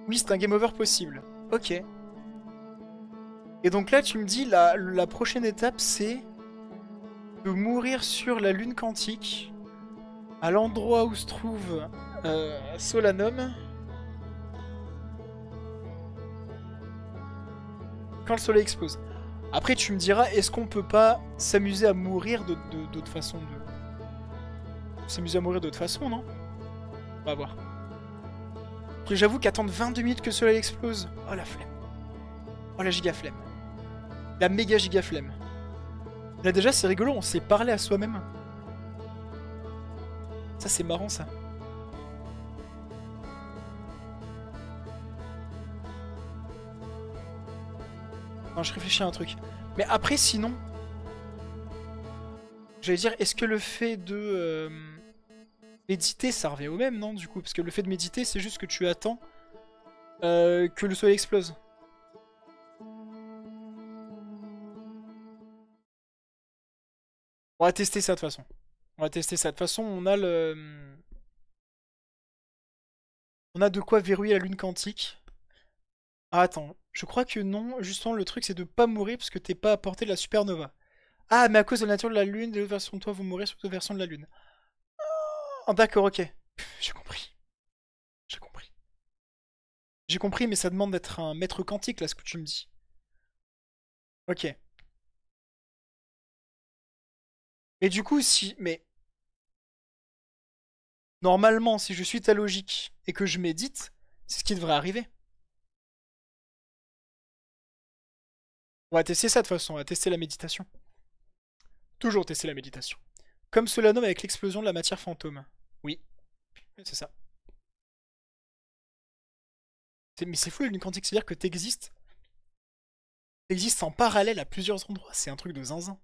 Oui, c'est un game over possible. Ok. Et donc là, tu me dis, la prochaine étape, c'est de mourir sur la lune quantique, à l'endroit où se trouve Solanum, quand le soleil explose. Après, tu me diras, est-ce qu'on peut pas s'amuser à mourir d'autres façons s'amuser à mourir d'autres façons, non? On va voir. Après, j'avoue qu'attendre 22 minutes que le soleil explose. Oh la flemme. Oh la giga flemme. La méga giga flemme. Là déjà, c'est rigolo, on s'est parlé à soi-même. Ça, c'est marrant, ça. Non, je réfléchis à un truc. Mais après, sinon... J'allais dire, est-ce que le fait de méditer, ça revient au même, non, du coup? Parce que le fait de méditer, c'est juste que tu attends que le soleil explose. On va tester ça de toute façon. On va tester ça. De toute façon, on a le... On a de quoi verrouiller la lune quantique. Ah, attends. Je crois que non. Justement, le truc, c'est de pas mourir parce que t'es pas à portée de la supernova. Ah, mais à cause de la nature de la lune, les autres versions de toi vont mourir sur d'autres versions de la lune. Oh, d'accord, ok. J'ai compris. J'ai compris. J'ai compris, mais ça demande d'être un maître quantique, là, ce que tu me dis. Ok. Et du coup, si... Mais... Normalement, si je suis ta logique et que je médite, c'est ce qui devrait arriver. On va tester ça de toute façon, on va tester la méditation. Toujours tester la méditation. Comme Solanum avec l'explosion de la matière fantôme. Oui, c'est ça. Mais c'est fou la lune quantique, c'est-à-dire que t'existes. T'existes en parallèle à plusieurs endroits, c'est un truc de zinzin.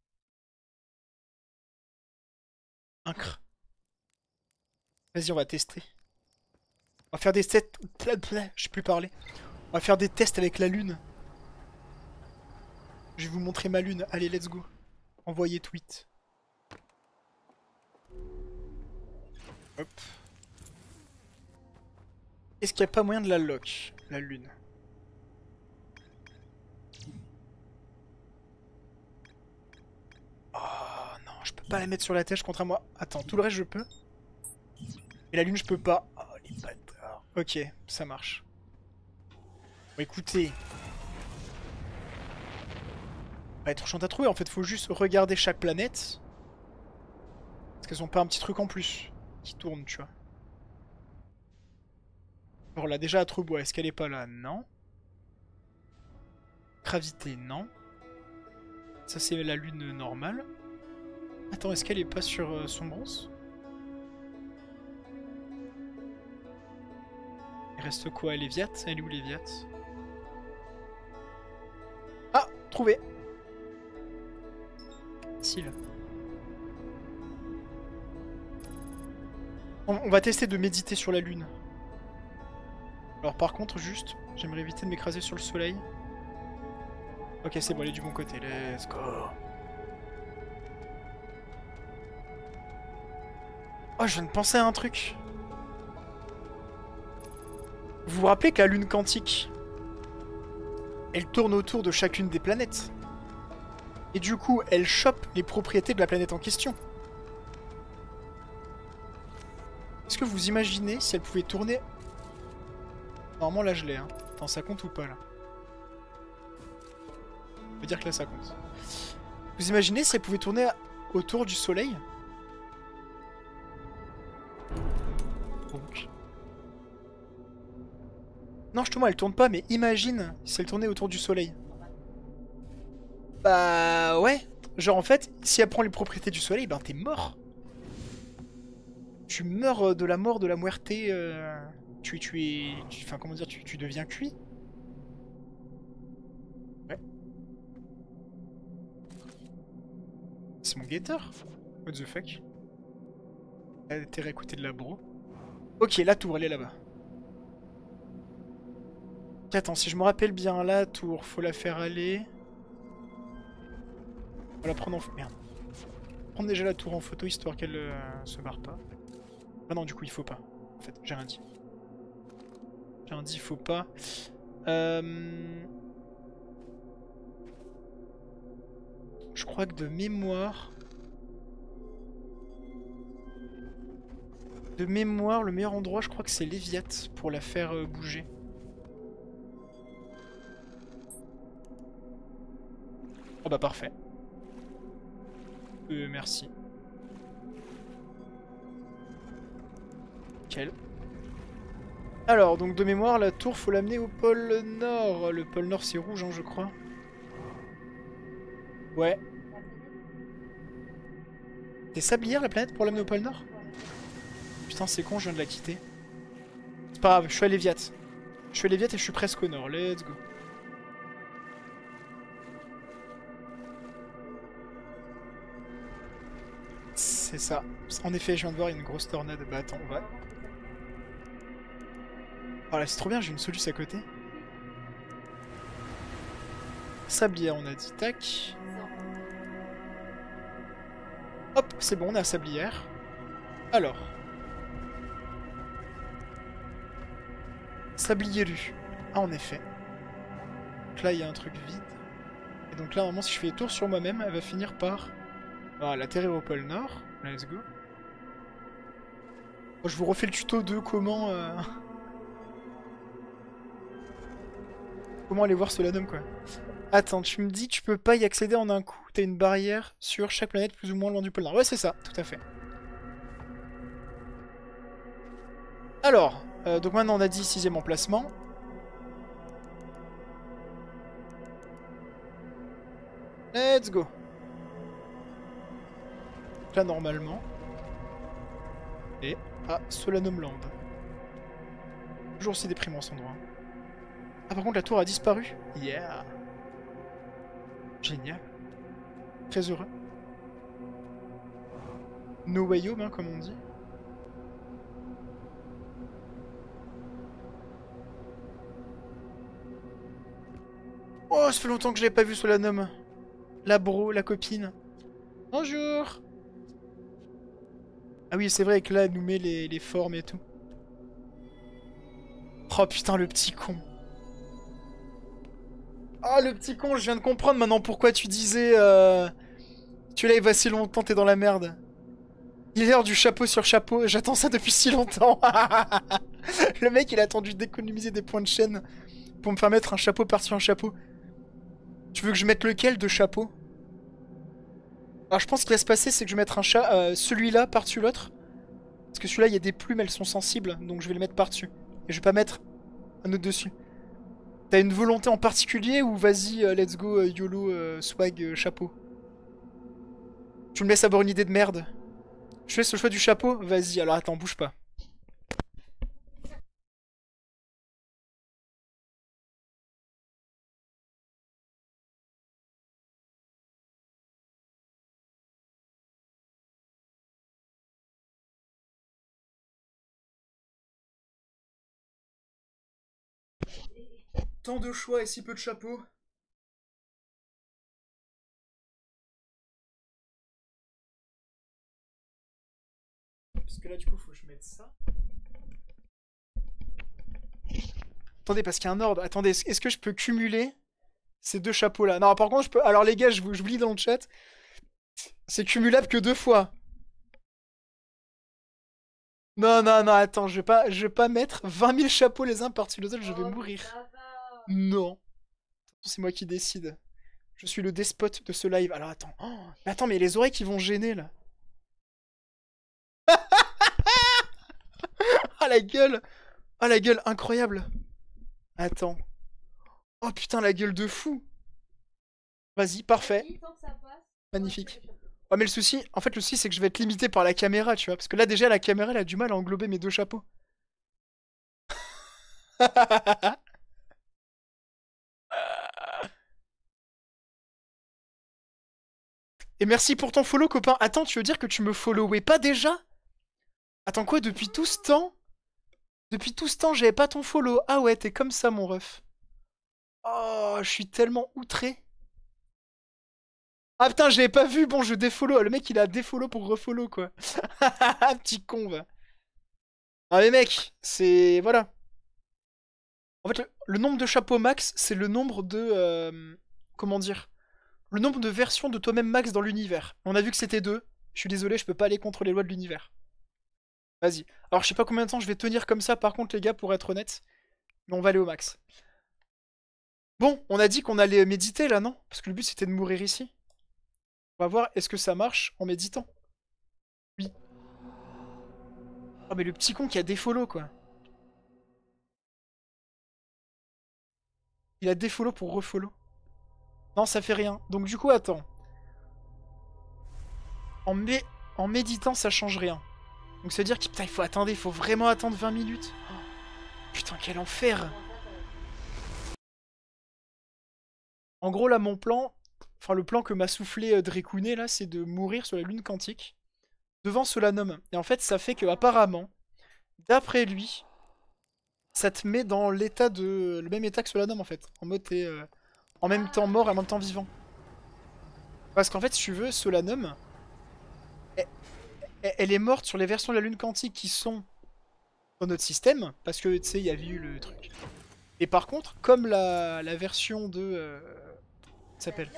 Incre. Vas-y, on va tester. On va faire des tests. Je sais plus parler. On va faire des tests avec la lune. Je vais vous montrer ma lune. Allez, let's go. Envoyez tweet. Hop. Est-ce qu'il n'y a pas moyen de la lock, la lune? Oh non, je peux pas la mettre sur la tête contre moi. Attends, tout le reste je peux. Et la lune je peux pas. Oh les bâtards. Ok, ça marche. Bon écoutez. Ça va être chiant à trouver, en fait faut juste regarder chaque planète. Parce qu'elles ont pas un petit truc en plus qui tourne, tu vois. Alors là déjà à Trebois, est-ce qu'elle est pas là? Non. Gravité, non. Ça c'est la lune normale. Attends, est-ce qu'elle est pas sur Sombrance? Il reste quoi? Léviat? Elle est où Léviat? Ah! Trouvé! Facile. On va tester de méditer sur la lune. Alors par contre, juste, j'aimerais éviter de m'écraser sur le soleil. Ok, c'est bon, elle est du bon côté, let's go. Oh, je viens de penser à un truc. Vous vous rappelez que la lune quantique, elle tourne autour de chacune des planètes. Et du coup, elle chope les propriétés de la planète en question. Est-ce que vous imaginez si elle pouvait tourner... Normalement là je l'ai, hein. Attends, ça compte ou pas là? On peut dire que là ça compte. Vous imaginez si elle pouvait tourner autour du soleil? Donc... Non, justement elle tourne pas, mais imagine si elle tournait autour du soleil. Bah ouais. Genre en fait, si elle prend les propriétés du soleil, ben t'es mort. Tu meurs de la mort de la muerte. Enfin comment dire, tu deviens cuit. Ouais. C'est mon guetteur. What the fuck? Elle a intérêt à côté de la bro. Ok, la tour, elle est là-bas. Attends, si je me rappelle bien, la tour, faut la faire aller. On va la prendre en photo. Merde. Prendre déjà la tour en photo histoire qu'elle se barre pas. Ah non, du coup, il faut pas. En fait, j'ai rien dit. J'ai un dit faut pas. Je crois que de mémoire... De mémoire, le meilleur endroit, je crois que c'est Léviat pour la faire bouger. Oh bah parfait. Merci. Nickel. Alors, donc de mémoire, la tour, faut l'amener au pôle Nord. Le pôle Nord, c'est rouge, hein, je crois. Ouais. C'est sablière la planète pour l'amener au pôle Nord? Putain, c'est con, je viens de la quitter. C'est pas grave, je suis à Léviat. Je suis à Léviat et je suis presque au nord. Let's go. C'est ça. En effet, je viens de voir une grosse tornade. Bah attends, on va... Oh là, c'est trop bien, j'ai une soluce à côté. Sablière, on a dit. Tac. Hop, c'est bon, on a Sablière. Alors. Sablier-lu. Ah, en effet. Donc là, il y a un truc vide. Et donc là, normalement, si je fais tour sur moi-même, elle va finir par... Voilà, atterrir au pôle Nord. Let's go. Bon, je vous refais le tuto de comment... Comment aller voir Solanum, quoi. Attends, tu me dis tu peux pas y accéder en un coup. T'as une barrière sur chaque planète plus ou moins loin du pôle Nord. Ouais, c'est ça, tout à fait. Alors, donc maintenant on a dit 6ème emplacement. Let's go. Donc là, normalement. Et à Solanum Land. Toujours aussi déprimant cet endroit. Ah, par contre, la tour a disparu. Yeah. Génial. Très heureux. No way home, hein, comme on dit. Oh, ça fait longtemps que je l'ai pas vu Solanum. La bro, la copine. Bonjour. Ah oui, c'est vrai que là, elle nous met les formes et tout. Oh putain, le petit con. Ah, le petit con, je viens de comprendre maintenant pourquoi tu disais... Tu live assez longtemps, t'es dans la merde. Il est l'heure du chapeau sur chapeau, j'attends ça depuis si longtemps. Le mec, il a attendu d'économiser des points de chaîne pour me faire mettre un chapeau par-dessus un chapeau. Tu veux que je mette lequel de chapeau? Alors je pense qu'il va se passer, c'est que je vais mettre un celui-là par-dessus l'autre. Parce que celui-là, il y a des plumes, elles sont sensibles, donc je vais le mettre par-dessus. Et je vais pas mettre un autre dessus. T'as une volonté en particulier ou vas-y, let's go, YOLO, swag, chapeau? Tu me laisses avoir une idée de merde? Je fais ce choix du chapeau? Vas-y, alors attends, bouge pas. Tant de choix et si peu de chapeaux. Parce que là, du coup, faut que je mette ça. Attendez, parce qu'il y a un ordre. Attendez, est-ce que je peux cumuler ces deux chapeaux-là? Non, par contre, je peux... Alors les gars, je vous lis dans le chat. C'est cumulable que 2 fois. Non, non, non, attends, je vais pas mettre 20 000 chapeaux les uns par-dessus les autres, je vais mourir. Non. C'est moi qui décide. Je suis le despote de ce live. Alors attends. Oh, mais attends, mais les oreilles qui vont gêner là. Ah la gueule. Ah la gueule incroyable. Attends. Oh putain la gueule de fou. Vas-y, parfait. Magnifique. Ouais mais le souci, en fait le souci c'est que je vais être limité par la caméra, tu vois. Parce que là déjà la caméra elle a du mal à englober mes deux chapeaux. Et merci pour ton follow copain. Attends, tu veux dire que tu me followais pas déjà? Attends quoi, depuis tout ce temps? Depuis tout ce temps j'avais pas ton follow. Ah ouais, t'es comme ça mon ref. Oh, je suis tellement outré. Ah putain, j'avais pas vu, bon je défollow. Le mec il a défollow pour refollow quoi. Petit con va. Ah mais mec, c'est... Voilà. En fait, le nombre de chapeaux max, c'est le nombre de... comment dire? Le nombre de versions de toi-même max dans l'univers. On a vu que c'était 2. Je suis désolé, je peux pas aller contre les lois de l'univers. Vas-y. Alors, je sais pas combien de temps je vais tenir comme ça, par contre, les gars, pour être honnête. Mais on va aller au max. Bon, on a dit qu'on allait méditer, là, non? Parce que le but, c'était de mourir ici. On va voir, est-ce que ça marche en méditant? Oui. Oh, mais le petit con qui a défollow, quoi. Il a défollow pour refollow. Non, ça fait rien. Donc, du coup, attends. En méditant, ça change rien. Donc, ça veut dire qu'il putain, il faut attendre, il faut vraiment attendre 20 minutes. Oh, putain, quel enfer! En gros, là, mon plan, enfin, le plan que m'a soufflé Drekuné, là, c'est de mourir sur la lune quantique devant Solanum. Et en fait, ça fait que, apparemment, d'après lui, ça te met dans l'état de. Le même état que Solanum, en fait. En mode, t'es en même temps mort et en même temps vivant. Parce qu'en fait, si tu veux, Solanum, elle, elle est morte sur les versions de la lune quantique qui sont dans notre système. Parce que, tu sais, il y avait eu le truc. Et par contre, comme la version de. Ça s'appelle.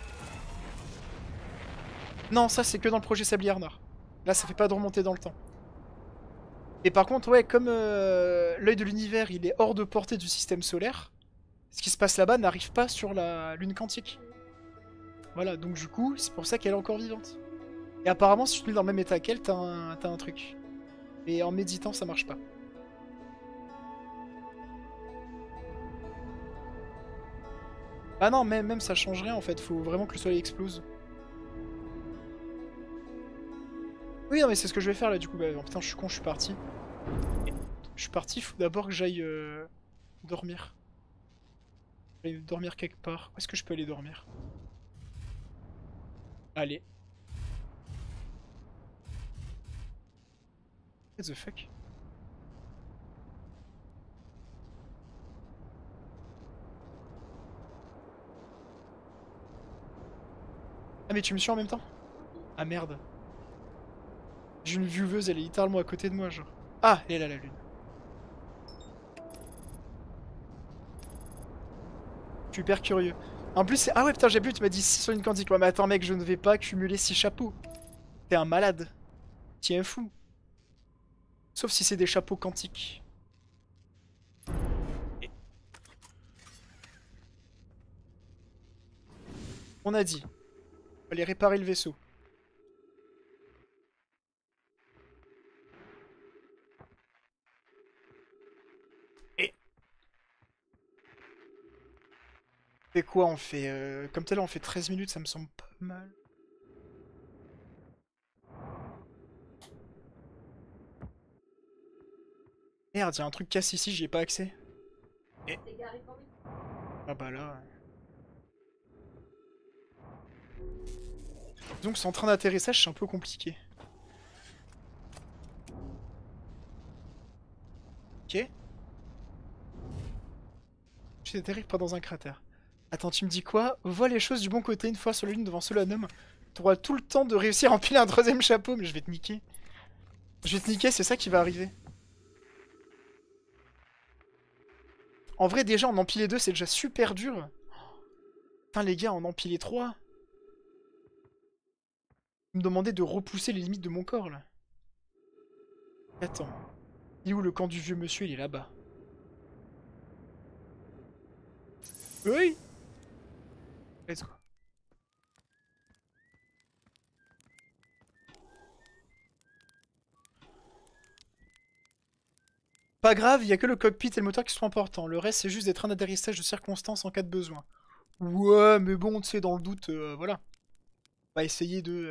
Non, ça c'est que dans le projet Sablière Noir. Là, ça fait pas de remonter dans le temps. Et par contre, ouais, comme l'œil de l'univers, il est hors de portée du système solaire, ce qui se passe là-bas n'arrive pas sur la lune quantique. Voilà, donc du coup, c'est pour ça qu'elle est encore vivante. Et apparemment, si tu te mets dans le même état qu'elle, t'as un truc. Mais en méditant, ça marche pas. Ah non, même ça change rien en fait, faut vraiment que le soleil explose. Oui, non, mais c'est ce que je vais faire là du coup. Bah, oh, putain, je suis con, je suis parti. Je suis parti, faut d'abord que j'aille dormir. J'aille dormir quelque part. Où est-ce que je peux aller dormir? Allez. What the fuck? Ah, mais tu me suis en même temps? Ah merde. J'ai une vieweuse, elle est littéralement à côté de moi, genre. Ah, elle est là, la lune. Je suis hyper curieux. En plus, c'est... Ah ouais, putain, j'ai vu, tu m'as dit 6 sur une quantique. Ouais, mais attends, mec, je ne vais pas cumuler 6 chapeaux. T'es un malade. T'es un fou. Sauf si c'est des chapeaux quantiques. Et... On a dit. On va aller réparer le vaisseau. Et... Et quoi, on fait... Comme tel, on fait 13 minutes, ça me semble pas mal. Merde, y'a un truc casse ici, j'y ai pas accès. Et... Ah bah là... Donc c'est en train d'atterrissage, c'est un peu compliqué. Ok. J'atterris pas dans un cratère. Attends, tu me dis quoi? Vois les choses du bon côté, une fois sur la lune devant Solanum. T'auras tout le temps de réussir à empiler un troisième chapeau, mais je vais te niquer. Je vais te niquer, c'est ça qui va arriver. En vrai, déjà, en empiler 2, c'est déjà super dur. Putain, les gars, en empiler 3. Vous me demandez de repousser les limites de mon corps, là. Attends. Il est où le camp du vieux monsieur? Il est là-bas. Oui. Let's go. Pas grave, il y a que le cockpit et le moteur qui sont importants. Le reste, c'est juste des trains d'atterrissage de circonstances en cas de besoin. Ouais, mais bon, tu sais, dans le doute, voilà. On va essayer de...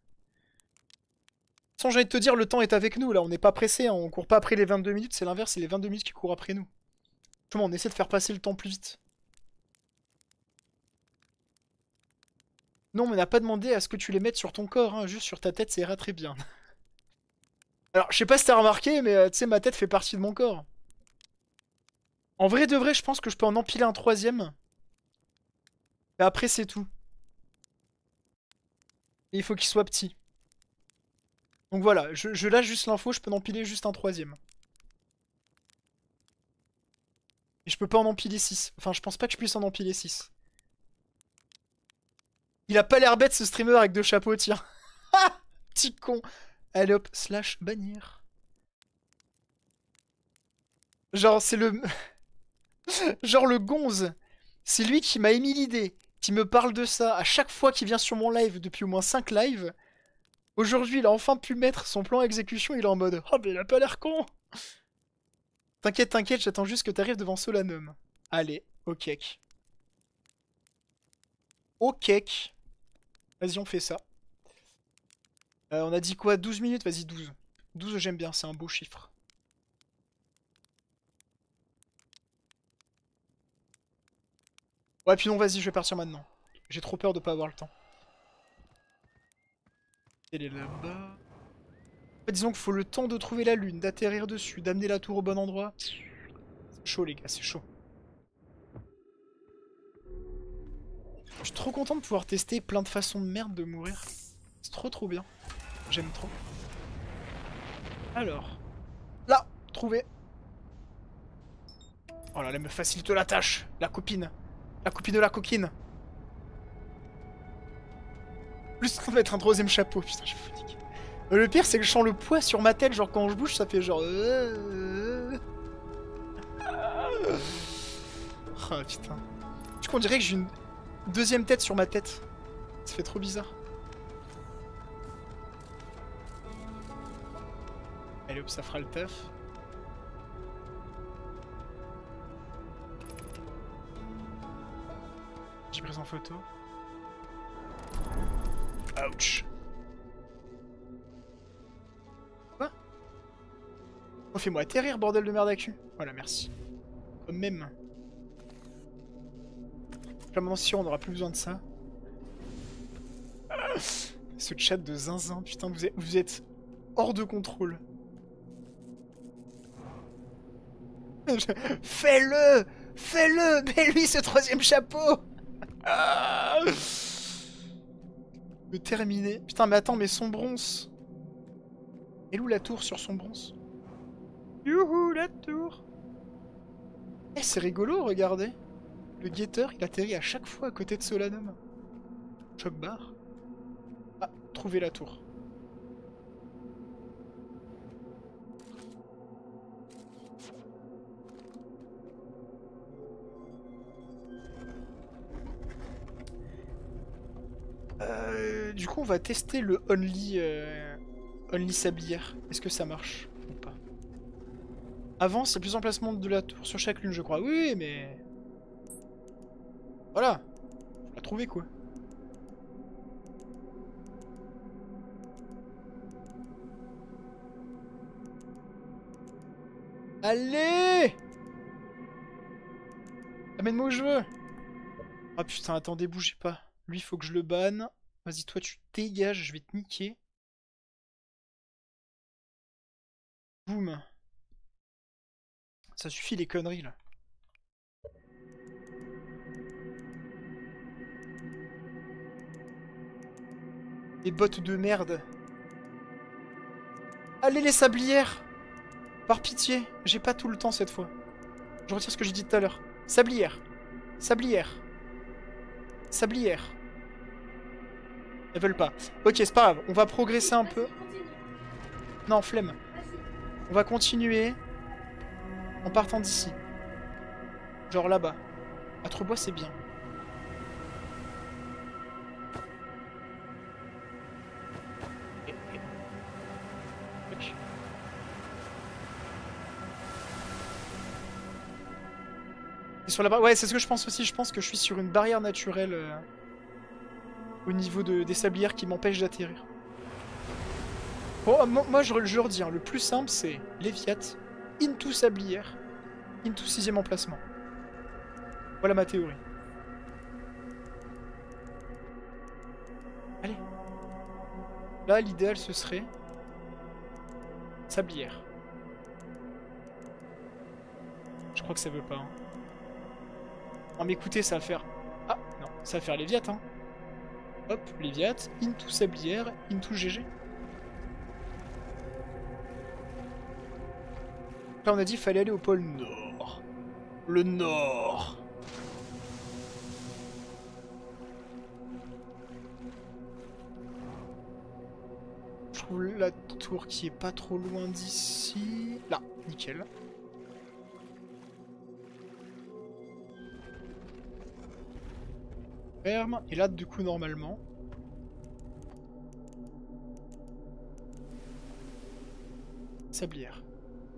Sans j'ai envie de te dire, le temps est avec nous, là. On n'est pas pressé, hein. On court pas après les 22 minutes. C'est l'inverse, c'est les 22 minutes qui courent après nous. Comment on essaie de faire passer le temps plus vite. Non, mais on n'a pas demandé à ce que tu les mettes sur ton corps, hein. Juste sur ta tête, ça ira très bien. Alors, je sais pas si t'as remarqué, mais tu sais, ma tête fait partie de mon corps. En vrai de vrai, je pense que je peux en empiler un troisième. Et après, c'est tout. Et il faut qu'il soit petit. Donc voilà, je lâche juste l'info, je peux en empiler juste un troisième. Et je peux pas en empiler 6. Enfin, je pense pas que je puisse en empiler 6. Il a pas l'air bête ce streamer avec deux chapeaux, tiens. Ah, petit con. Allez hop, slash bannir. Genre, c'est le... Genre le gonze. C'est lui qui m'a émis l'idée. Qui me parle de ça à chaque fois qu'il vient sur mon live depuis au moins 5 lives. Aujourd'hui, il a enfin pu mettre son plan à exécution. Il est en mode oh, mais il a pas l'air con. T'inquiète, t'inquiète, j'attends juste que t'arrives devant Solanum. Allez, ok. Ok. Vas-y, on fait ça. On a dit quoi? 12 minutes? Vas-y, 12. 12, j'aime bien, c'est un beau chiffre. Ouais, puis non, vas-y, je vais partir maintenant. J'ai trop peur de pas avoir le temps. Elle est là-bas. En fait, disons qu'il faut le temps de trouver la lune, d'atterrir dessus, d'amener la tour au bon endroit. C'est chaud, les gars, c'est chaud. Je suis trop content de pouvoir tester plein de façons de merde de mourir. C'est trop bien. J'aime trop. Alors. Là, trouvé. Oh là, elle me facilite la tâche. La copine. La copine de la coquine. Plus ça va être un troisième chapeau. Putain, je suis fatigue. Le pire, c'est que je sens le poids sur ma tête. Genre, quand je bouge, ça fait genre... Oh putain. Du coup, on dirait que j'ai une deuxième tête sur ma tête. Ça fait trop bizarre. Allez hop, ça fera le taf. J'ai pris en photo. Ouch. Quoi? Oh, fais-moi atterrir, bordel de merde à cul. Voilà, merci. Comme même. Là, maintenant, si on n'aura plus besoin de ça. Ce chat de zinzin, putain, vous êtes hors de contrôle. Fais-le! Fais-le! Mets-lui ce troisième chapeau! Le terminer. Putain, mais attends, mais son bronze. Elle est où la tour sur son bronze? Youhou, la tour! Eh, c'est rigolo, regardez. Le guetteur, il atterrit à chaque fois à côté de Solanum. Choc barre. Ah, trouver la tour. Du coup, on va tester le Only Sablière. Est-ce que ça marche ou pas? Avance, il y a plus d'emplacements de la tour sur chaque lune, je crois. Oui, mais... Voilà. On l'a trouvé, quoi. Allez! Amène-moi où je veux. Ah putain, attendez, bougez pas. Lui, faut que je le banne. Vas-y, toi, tu dégages, je vais te niquer. Boum. Ça suffit les conneries, là. Les bottes de merde. Allez, les sablières! Par pitié, j'ai pas tout le temps cette fois. Je retire ce que j'ai dit tout à l'heure. Sablière. Sablière. Sablière. Elles veulent pas. Ok, c'est pas grave. On va progresser un peu. Non, flemme. On va continuer en partant d'ici. Genre là-bas. Atrebois, c'est bien. Ok. Et sur la ouais, c'est ce que je pense aussi. Je pense que je suis sur une barrière naturelle au niveau des sablières qui m'empêche d'atterrir. Bon, moi je redis, hein, le plus simple c'est Léviat, into sablière, into 6ème emplacement. Voilà ma théorie. Allez. Là, l'idéal ce serait sablière. Je crois que ça veut pas. Hein. Non mais écoutez, ça va faire... Ah, non, ça va faire Léviat, hein. Hop, Léviat, into sablière, into GG. Là, on a dit qu'il fallait aller au pôle Nord. Le nord. Je trouve la tour qui est pas trop loin d'ici. Là, nickel. Ferme. Et là, du coup, normalement. Sablière.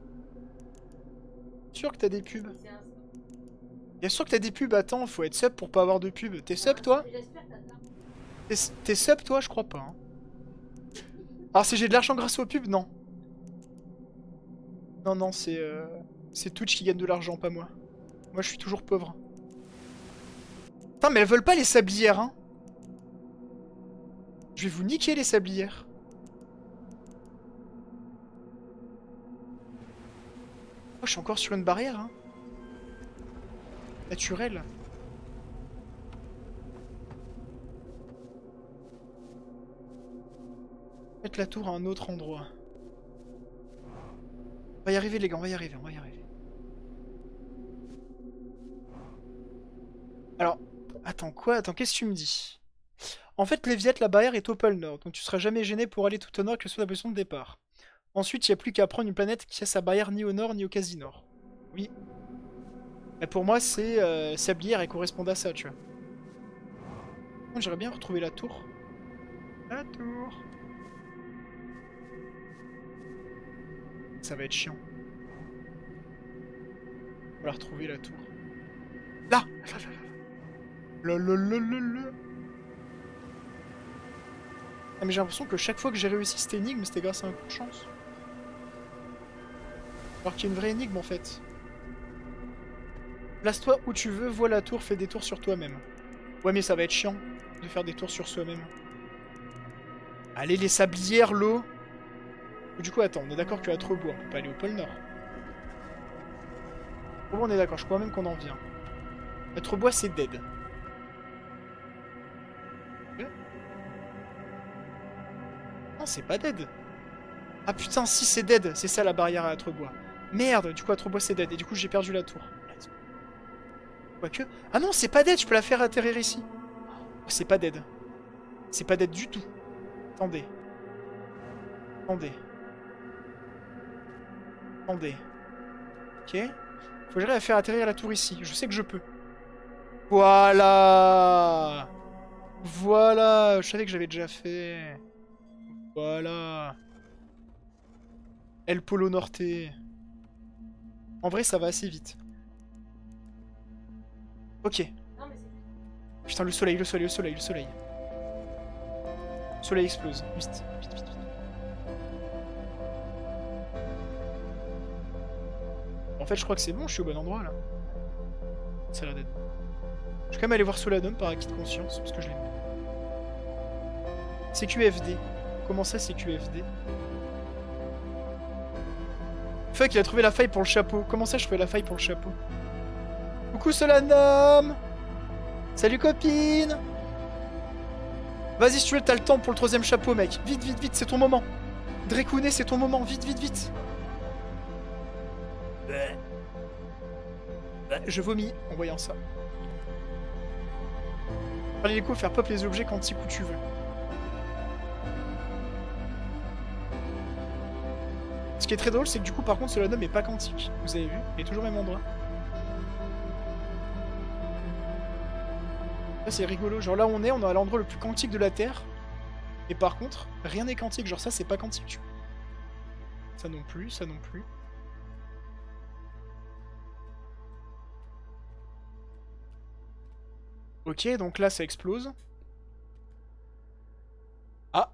Sûr que t'as des pubs? Bien sûr que t'as des pubs, attends, faut être sub pour pas avoir de pub. T'es sub toi? T'es sub toi? Je crois pas. Hein. Alors si j'ai de l'argent grâce aux pubs, non. Non, non, c'est Twitch qui gagne de l'argent, pas moi. Moi je suis toujours pauvre. Putain, mais elles veulent pas les sablières, hein. Je vais vous niquer les sablières. Oh, je suis encore sur une barrière, hein. Naturel. Mettre la tour à un autre endroit. On va y arriver les gars, on va y arriver, on va y arriver. Alors, attends quoi? Attends, qu'est-ce que tu me dis? En fait, Léviette, la barrière est au pôle nord, donc tu seras jamais gêné pour aller tout au nord que ce soit la position de départ. Ensuite, il n'y a plus qu'à prendre une planète qui a sa barrière ni au nord ni au quasi-nord. Oui. Et pour moi, c'est Sablière et correspond à ça, tu vois. J'aimerais bien retrouver la tour. La tour. Ça va être chiant. On va la retrouver, la tour. Là, là, là, là, là, là, là. Ah, mais j'ai l'impression que chaque fois que j'ai réussi cette énigme, c'était grâce à un coup de chance. Alors qu'il y a une vraie énigme en fait. Place-toi où tu veux, vois la tour, fais des tours sur toi-même. Ouais, mais ça va être chiant de faire des tours sur soi-même. Allez, les sablières, l'eau. Du coup, attends, on est d'accord que à Trebois, on peut pas aller au pôle Nord. Bon, on est d'accord, je crois même qu'on en vient. À Trebois, c'est dead. Non, c'est pas dead. Ah putain, si c'est dead, c'est ça la barrière à Trebois. Merde, du coup à Trebois c'est dead, et du coup j'ai perdu la tour. Quoique... Ah non, c'est pas dead, je peux la faire atterrir ici. Oh, c'est pas dead. C'est pas dead du tout. Attendez. Attendez. Attendez. Ok. Faut que j'arrive à faire atterrir la tour ici. Je sais que je peux. Voilà. Voilà. Je savais que j'avais déjà fait. Voilà. El Polo Norte. En vrai, ça va assez vite. Ok. Putain, le soleil, le soleil, le soleil, le soleil. Le soleil explose. Vite, vite, vite, vite. En fait, je crois que c'est bon, je suis au bon endroit, là. Ça a l'air d'être. Je vais quand même aller voir Solanum par acquis de conscience, parce que je l'aime. CQFD. Comment ça, CQFD? Fuck, il a trouvé la faille pour le chapeau. Comment ça, je trouvais la faille pour le chapeau? Coucou Solanum. Salut copine. Vas-y si tu veux, t'as le temps pour le troisième chapeau mec. Vite, vite, vite, c'est ton moment. Drekouné, c'est ton moment. Vite, vite, vite. Je vomis en voyant ça. Parler les coups, faire pop les objets quantiques où tu veux. Ce qui est très drôle, c'est que du coup, par contre, Solanum est pas quantique. Vous avez vu? Il est toujours au même endroit. Là, c'est rigolo. Genre là où on est à l'endroit le plus quantique de la Terre. Et par contre, rien n'est quantique. Genre ça, c'est pas quantique, tu vois. Ça non plus, ça non plus. Ok, donc là, ça explose. Ah!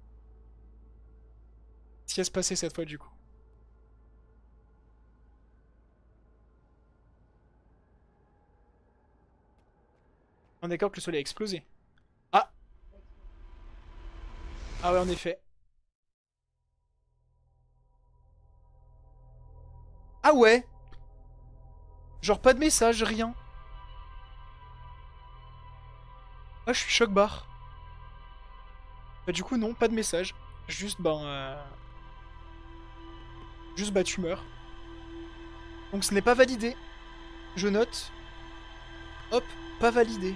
Qu'est-ce qui va se passer cette fois, du coup? On est d'accord que le soleil a explosé. Ah! Ah ouais, en effet. Ah ouais! Genre pas de message, rien. Ah, je suis choc-barre. Bah du coup, non, pas de message. Juste, Juste, bah tu meurs. Donc ce n'est pas validé. Je note. Hop, pas validé.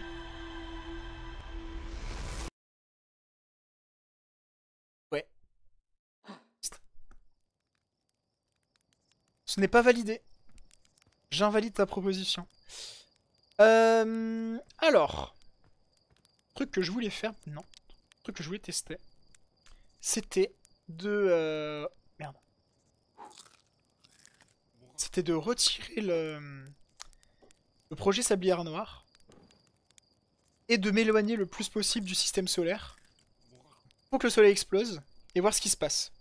Ouais. Ce n'est pas validé. J'invalide ta proposition. Alors. Truc que je voulais faire. Non. Truc que je voulais tester. C'était de... Merde. C'était de retirer le projet Sablière Noire. Et de m'éloigner le plus possible du système solaire. Pour que le soleil explose. Et voir ce qui se passe.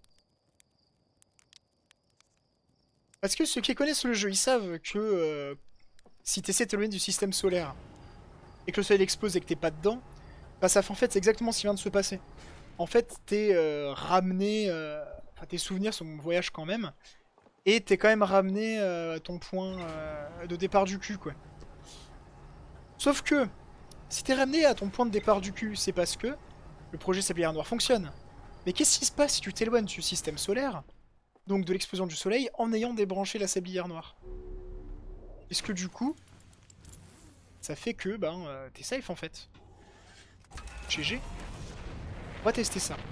Parce que ceux qui connaissent le jeu, ils savent que si t'essaies de t'éloigner du système solaire et que le soleil explose et que t'es pas dedans, bah ça fait en fait c'est exactement ce qui vient de se passer. En fait, t'es ramené, enfin tes souvenirs sont mon voyage quand même, et t'es quand même ramené à ton point de départ du cul quoi. Sauf que, si t'es ramené à ton point de départ du cul, c'est parce que le projet Sablière Noire fonctionne. Mais qu'est-ce qui se passe si tu t'éloignes du système solaire, donc de l'explosion du soleil, en ayant débranché la Sablière Noire? Est-ce que du coup, ça fait que t'es safe en fait? GG. On va tester ça.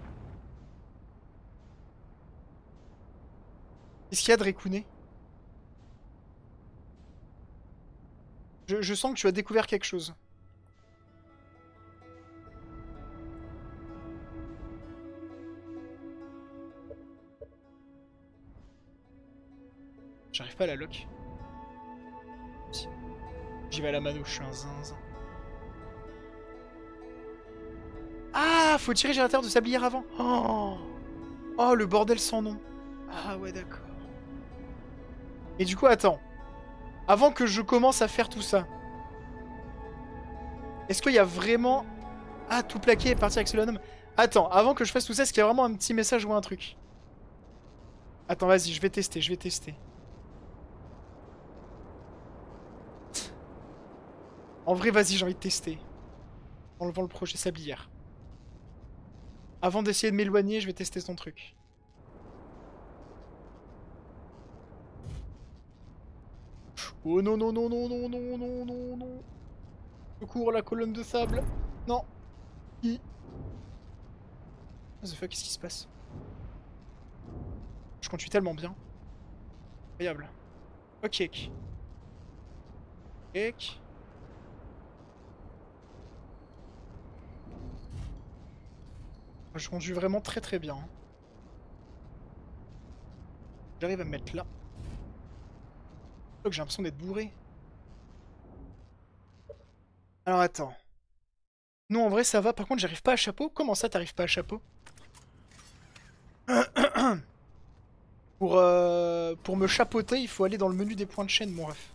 Qu'est-ce qu'il y a de Rekouné? Je sens que tu as découvert quelque chose. J'arrive pas à la lock. J'y vais à la mano, je suis un zinzin. Ah, faut tirer générateur de sablière avant. Oh, oh, le bordel sans nom. Ah ouais, d'accord. Et du coup, attends. Avant que je commence à faire tout ça, est-ce qu'il y a vraiment... Ah, tout plaqué et partir avec Solanum. Attends, avant que je fasse tout ça, est-ce qu'il y a vraiment un petit message ou un truc? Attends, vas-y, je vais tester, je vais tester. En vrai, vas-y, j'ai envie de tester. En enlevant le projet sablière. Avant d'essayer de m'éloigner, je vais tester ton truc. Oh non, non, non, non, non, non, non, non, non. Secours, la colonne de sable. Non. What the fuck, qu'est-ce qui se passe? Je conduis tellement bien. Incroyable. Ok. Ok. Je conduis vraiment très très bien. J'arrive à me mettre là. J'ai l'impression d'être bourré. Alors attends. Non, en vrai ça va. Par contre, j'arrive pas à chapeau. Comment ça, t'arrives pas à chapeau? Pour me chapeauter, il faut aller dans le menu des points de chaîne, mon ref.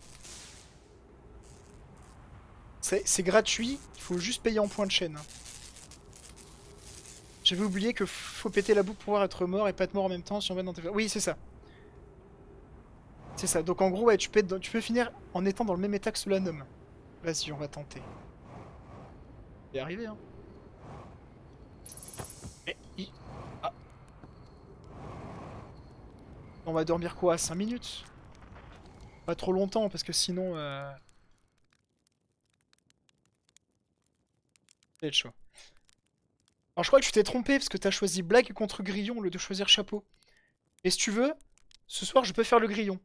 C'est gratuit, il faut juste payer en points de chaîne. J'avais oublié que faut péter la boucle pour pouvoir être mort et pas être mort en même temps si on va dans tes... Oui, c'est ça. C'est ça. Donc en gros, ouais, tu peux finir en étant dans le même état que Solanum. Vas-y, on va tenter. On va y arriver, hein. Ah. On va dormir quoi? 5 minutes? Pas trop longtemps, parce que sinon... Ça va être chaud. Alors je crois que tu t'es trompé, parce que t'as choisi blague contre grillon au lieu de choisir chapeau. Et si tu veux, ce soir je peux faire le grillon.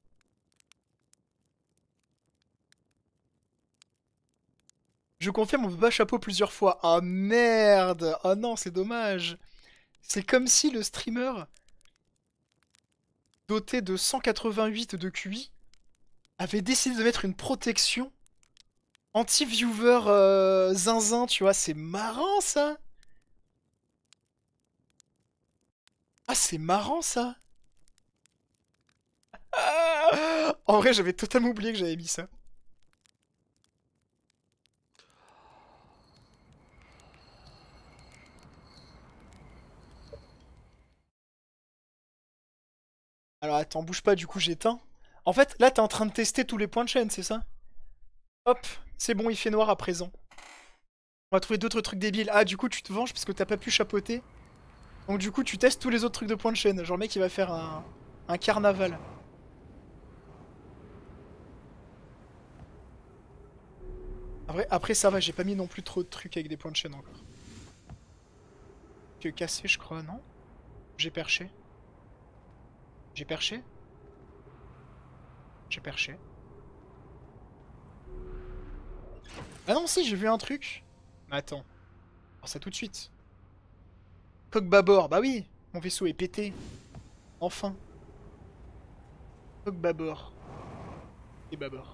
Je confirme, on peut pas chapeau plusieurs fois. Ah merde! Ah non, c'est dommage. C'est comme si le streamer, doté de 188 de QI, avait décidé de mettre une protection anti-viewer zinzin, tu vois. C'est marrant ça! Ah, c'est marrant ça! Ah, en vrai, j'avais totalement oublié que j'avais mis ça. Alors attends, bouge pas, du coup j'éteins. En fait, là t'es en train de tester tous les points de chaîne, c'est ça? Hop, c'est bon, il fait noir à présent. On va trouver d'autres trucs débiles. Ah, du coup tu te venges parce que t'as pas pu chapeauter. Donc du coup tu testes tous les autres trucs de points de chaîne. Genre le mec il va faire un carnaval. Après ça va, j'ai pas mis non plus trop de trucs avec des points de chaîne encore. Que cassé, je crois, non? J'ai perché. J'ai perché? J'ai perché. Ah non, si, j'ai vu un truc. Mais attends. Alors ça tout de suite. Coque bâbord, bah oui, mon vaisseau est pété. Enfin. Coque bâbord. Et bâbord.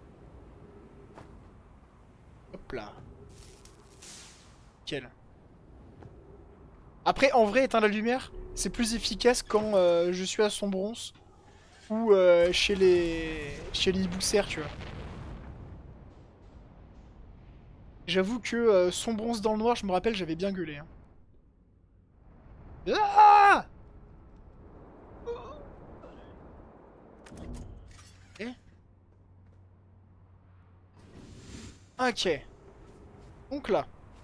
Hop là. Nickel. Après, en vrai, éteindre la lumière, c'est plus efficace quand je suis à son bronze ou chez les hiboux-serres, tu vois. J'avoue que son bronze dans le noir, je me rappelle, j'avais bien gueulé. Hein. Ah Eh ok. Donc là.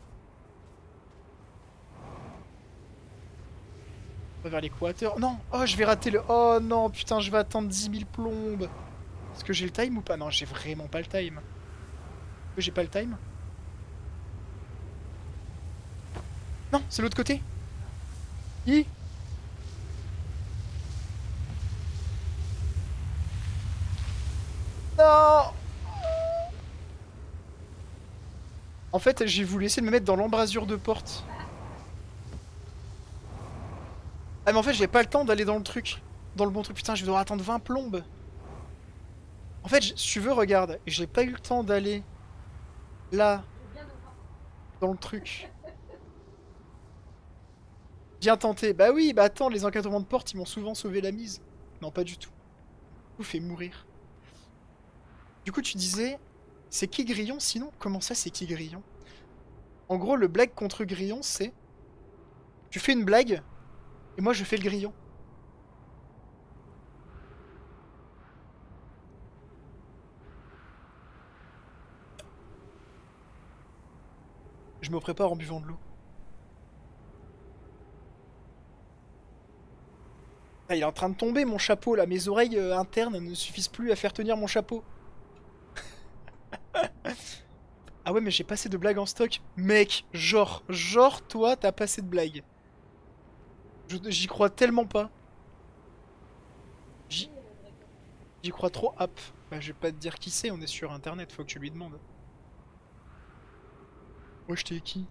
On va vers l'équateur. Non. Oh, je vais rater le... Oh non, putain, je vais attendre 10 000 plombes. Est-ce que j'ai le time ou pas? Non, j'ai vraiment pas le time. Est-ce que j'ai pas le time? Non, c'est l'autre côté. Hi. Non. En fait, j'ai voulu essayer de me mettre dans l'embrasure de porte. Ah mais en fait, j'ai pas le temps d'aller dans le truc. Dans le bon truc. Putain, je vais devoir attendre 20 plombes. En fait, si tu veux, regarde. J'ai pas eu le temps d'aller là, dans le truc. Bien tenté. Bah oui, bah attends, les encadrements de porte, ils m'ont souvent sauvé la mise. Non, pas du tout. Vous fait mourir. Du coup, tu disais, c'est qui Grillon sinon? Comment ça, c'est qui Grillon? En gros, le blague contre Grillon, c'est... Tu fais une blague, et moi je fais le Grillon. Je me prépare en buvant de l'eau. Ah, il est en train de tomber mon chapeau là, mes oreilles internes ne suffisent plus à faire tenir mon chapeau. Ah ouais mais j'ai pas assez de blagues en stock. Mec, genre toi t'as pas assez de blagues. J'y crois tellement pas. J'y j'y crois trop hop. Bah je vais pas te dire qui c'est, on est sur internet, faut que tu lui demandes. Moi je t'ai qui?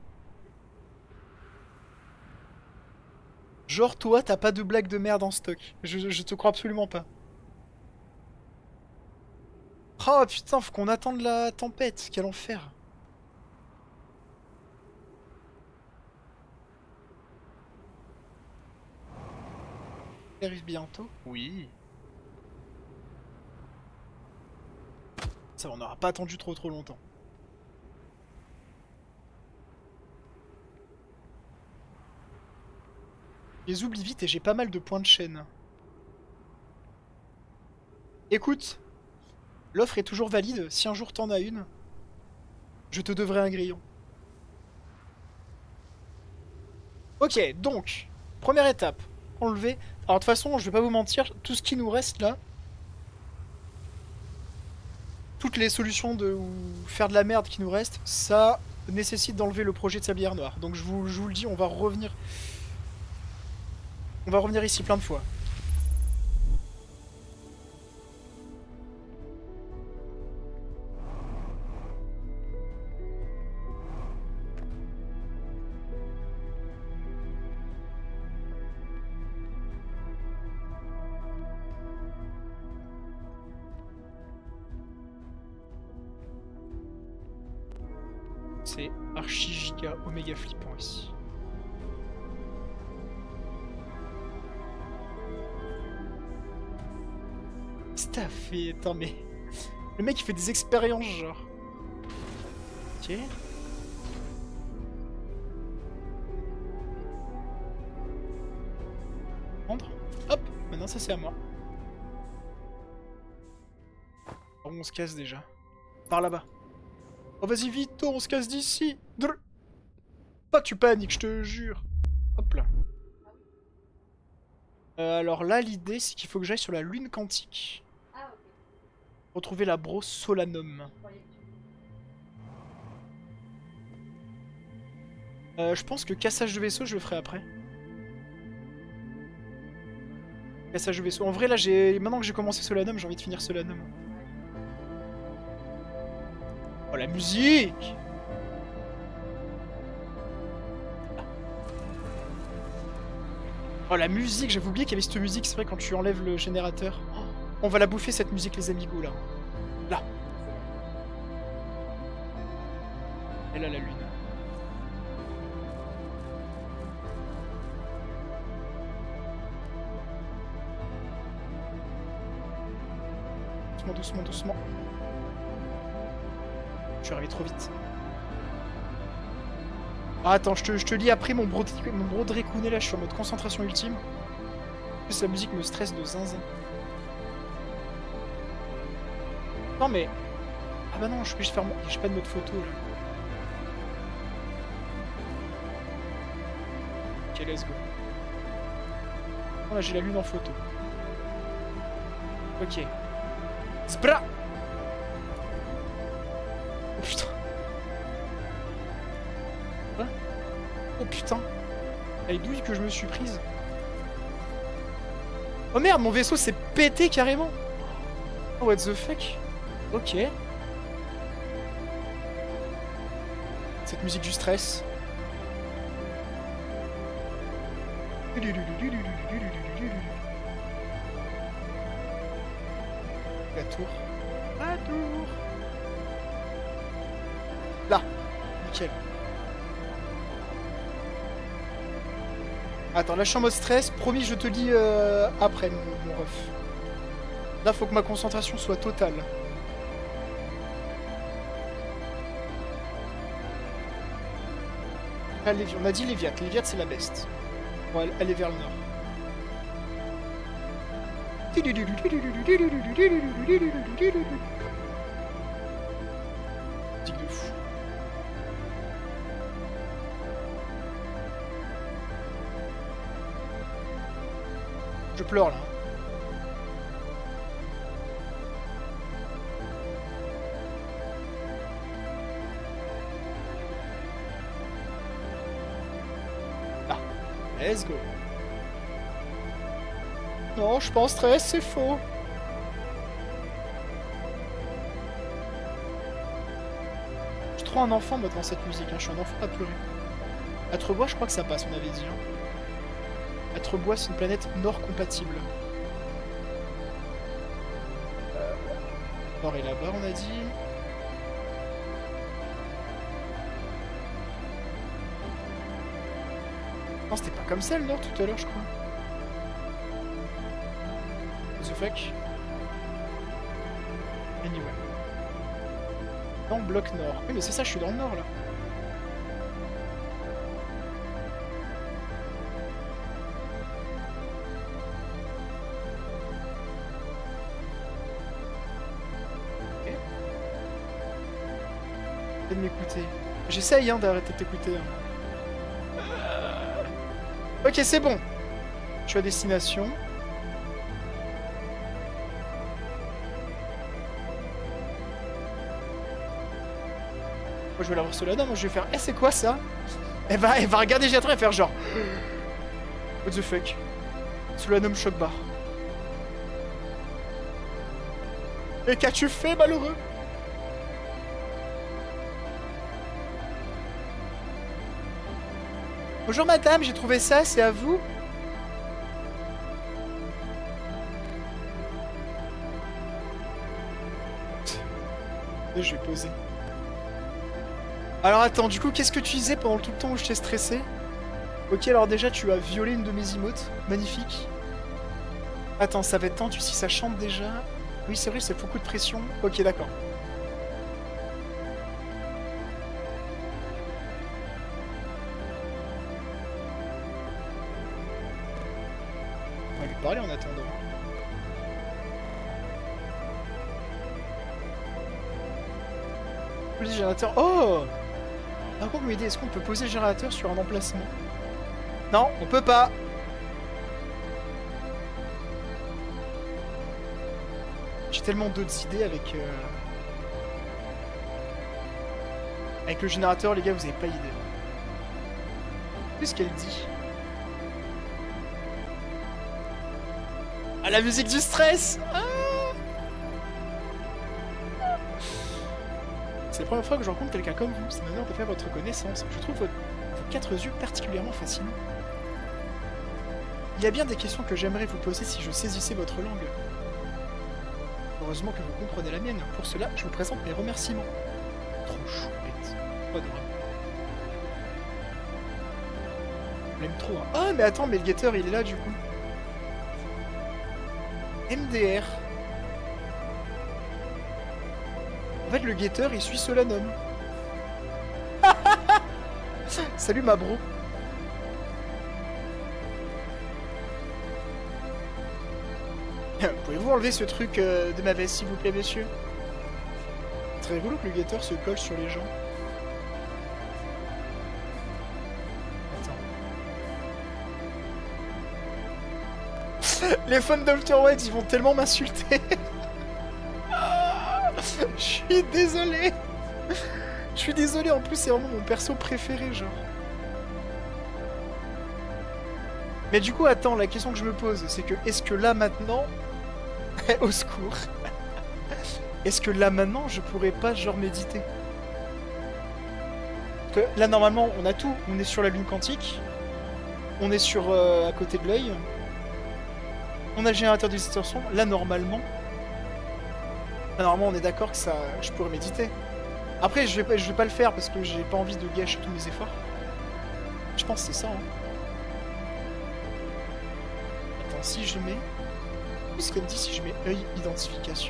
Genre toi t'as pas de blagues de merde en stock. Je te crois absolument pas. Oh putain, faut qu'on attende la tempête, quel enfer. Elle arrive bientôt? Oui. Ça, on n'aura pas attendu trop longtemps. Je les oublie vite et j'ai pas mal de points de chaîne. Écoute, l'offre est toujours valide. Si un jour t'en as une, je te devrai un grillon. Ok, donc, première étape, enlever. Alors de toute façon, je vais pas vous mentir, tout ce qui nous reste là, toutes les solutions de ou faire de la merde qui nous reste, ça nécessite d'enlever le projet de Sablière Noire. Donc je vous le dis, on va revenir. On va revenir ici plein de fois. C'est archi giga oméga flippant ici. Staffé, attends mais... Le mec il fait des expériences genre. Ok. Prendre. Hop, maintenant ça c'est à moi. Oh, on se casse déjà. Par là-bas. Oh vas-y vite, on se casse d'ici. Pas que tu paniques, je te jure. Hop là. Alors là, l'idée, c'est qu'il faut que j'aille sur la lune quantique. Retrouver la brosse Solanum. Je pense que cassage de vaisseau, je le ferai après. Cassage de vaisseau. En vrai, là, maintenant que j'ai commencé Solanum, j'ai envie de finir Solanum. Oh, la musique! Oh, la musique! J'avais oublié qu'il y avait cette musique, c'est vrai, quand tu enlèves le générateur. Oh, on va la bouffer, cette musique, les amigos, là. Là. Et là, la lune. Doucement, doucement, doucement. Je suis arrivé trop vite. Ah, attends, je te lis après mon Brodré Kouné, là, je suis en mode concentration ultime. En plus, la musique me stresse de zinzin. Non, mais... Ah bah non, je suis obligé de faire... J'ai pas de mode photo, là. Ok, let's go. Oh, là, j'ai la lune en photo. Ok. Zbra! Oh putain. Quoi? Oh putain. La douille que je me suis prise. Oh merde, mon vaisseau s'est pété carrément. Oh, what the fuck? Ok. Cette musique du stress. La tour. La tour. Là. Nickel. Attends, là je suis en mode stress. Promis, je te dis après, mon ref. Là, faut que ma concentration soit totale. Là, on a dit Léviat. Léviat, c'est la best. Bon, elle est vers le nord. Musique de fou. Je pleure là. Ah, let's go. Non, je suis pas en stress, c'est faux. Je suis trop un enfant moi devant cette musique, hein. Je suis un enfant à pleurer. Atrebois, je crois que ça passe, on avait dit. Hein. Atrebois, c'est une planète nord compatible. Nord est là-bas, on a dit. Non, c'était pas comme ça le nord tout à l'heure, je crois. The fuck? Anyway. Dans le bloc nord. Oui, mais c'est ça, je suis dans le nord là. Ok. De m'écouter. J'essaye hein, d'arrêter de t'écouter. Hein. Ok, c'est bon. Je suis à destination. Moi je vais la voir Solana, moi je vais faire eh c'est quoi ça? Elle va regarder Géator et faire genre what the fuck? Solanum choc bar. Et qu'as-tu fait malheureux? Bonjour madame, j'ai trouvé ça, c'est à vous? Je vais poser. Alors attends, du coup, qu'est-ce que tu disais pendant tout le temps où je t'ai stressé? Ok, alors déjà, tu as violé une de mes emotes. Magnifique. Attends, ça va être tendu si ça chante déjà. Oui, c'est vrai, c'est beaucoup de pression. Ok, d'accord. On va lui parler en attendant. Le générateur. Oh! Par contre, m'aider, est-ce qu'on peut poser le générateur sur un emplacement? Non, on peut pas. J'ai tellement d'autres idées avec le générateur, les gars, vous avez pas idée. Qu'est-ce qu'elle dit? Ah, la musique du stress! Ah, c'est la première fois que je rencontre quelqu'un comme vous. C'est un honneur de faire votre connaissance. Je trouve vos 4 yeux particulièrement fascinants. Il y a bien des questions que j'aimerais vous poser si je saisissais votre langue. Heureusement que vous comprenez la mienne. Pour cela, je vous présente mes remerciements. Trop chouette. Trop adorable. Je l'aime trop, hein. Ah, mais attends, mais le guetteur, il est là, du coup. MDR. En fait, le guetteur, il suit Solanum. Salut, ma bro. Pouvez-vous enlever ce truc de ma veste, s'il vous plaît, messieurs? C'est très rigolo que le guetteur se colle sur les gens. Attends. Les fans d'Outer Wilds, ils vont tellement m'insulter. Je suis désolé. Je suis désolé, en plus, c'est vraiment mon perso préféré, genre. Mais du coup, attends, la question que je me pose, c'est que, est-ce que là, maintenant... Au secours. Est-ce que là, maintenant, je pourrais pas, genre, méditer? Parce que là, normalement, on a tout. On est sur la lune quantique. On est sur... à côté de l'œil. On a le générateur de distorsion. Là, normalement... Normalement, on est d'accord que ça, je pourrais méditer. Après, je vais pas le faire parce que j'ai pas envie de gâcher tous mes efforts. Je pense que c'est ça, hein. Attends, si je mets... Qu'est-ce qu'elle me dit si je mets œil identification?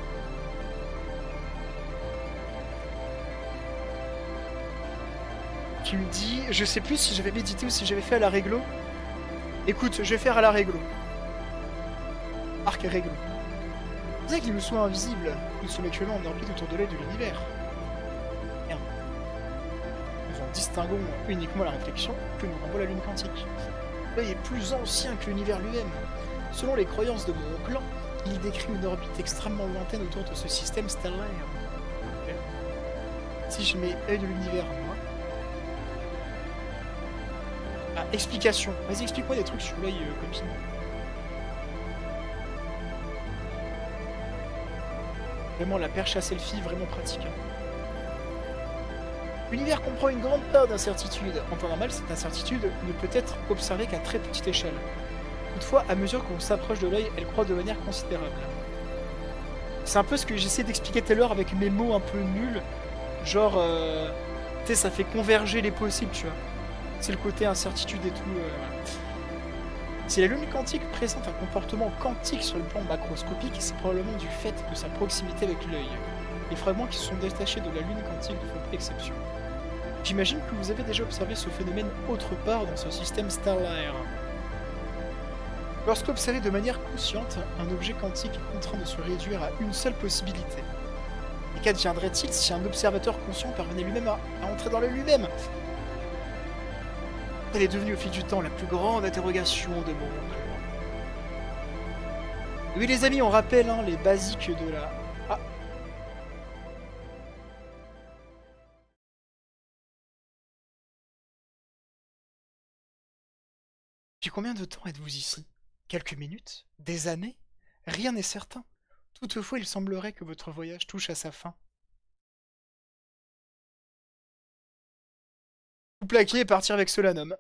Tu me dis... Je sais plus si j'avais médité ou si j'avais fait à la réglo. Écoute, je vais faire à la réglo. Arc réglo. Bien qu'il me soit invisible, nous sommes actuellement en orbite autour de l'œil de l'univers. Merde. Nous en distinguons uniquement la réflexion que nous renvoie la lune quantique. L'œil est plus ancien que l'univers lui-même. Selon les croyances de mon clan, il décrit une orbite extrêmement lointaine autour de ce système stellaire. Okay. Si je mets œil de l'univers, moi... Ah, explication. Vas-y, explique-moi des trucs sur l'œil, copine. Vraiment la perche à selfie, vraiment pratique. L'univers comprend une grande part d'incertitude. En temps normal, cette incertitude ne peut être observée qu'à très petite échelle. Toutefois, à mesure qu'on s'approche de l'œil, elle croît de manière considérable. C'est un peu ce que j'essaie d'expliquer tout à l'heure avec mes mots un peu nuls. Genre, tu sais, ça fait converger les possibles, tu vois. C'est le côté incertitude et tout. Si la lune quantique présente un comportement quantique sur le plan macroscopique, c'est probablement du fait de sa proximité avec l'œil. Les fragments qui se sont détachés de la lune quantique font exception. J'imagine que vous avez déjà observé ce phénomène autre part dans ce système stellaire. Lorsqu'observé de manière consciente, un objet quantique est contraint de se réduire à une seule possibilité. Et qu'adviendrait-il si un observateur conscient parvenait lui-même à entrer dans le lui-même? Elle est devenue au fil du temps la plus grande interrogation de mon oncle. Oui les amis, on rappelle hein, les basiques de la... Ah. Depuis combien de temps êtes-vous ici? Quelques minutes? Des années? Rien n'est certain. Toutefois, il semblerait que votre voyage touche à sa fin. Vous plaquer et partir avec Solanum.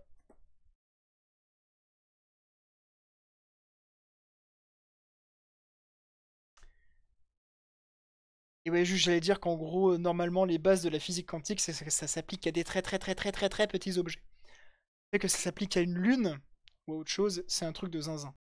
Et ouais, juste j'allais dire qu'en gros, normalement, les bases de la physique quantique, ça s'applique à des très petits objets. Le fait que ça s'applique à une lune ou à autre chose, c'est un truc de zinzin.